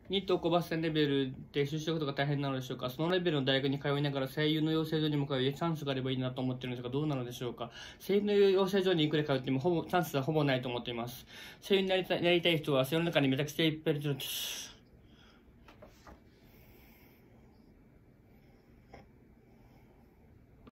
2等高抜線レベルで就職とか大変なのでしょうか。そのレベルの大学に通いながら声優の養成所にも通い、チャンスがあればいいなと思ってるんですが、どうなのでしょうか。声優の養成所にいくら通ってもチャンスはほぼないと思っています。声優になりたい人は世の中にめちゃくちゃいっぱいいる。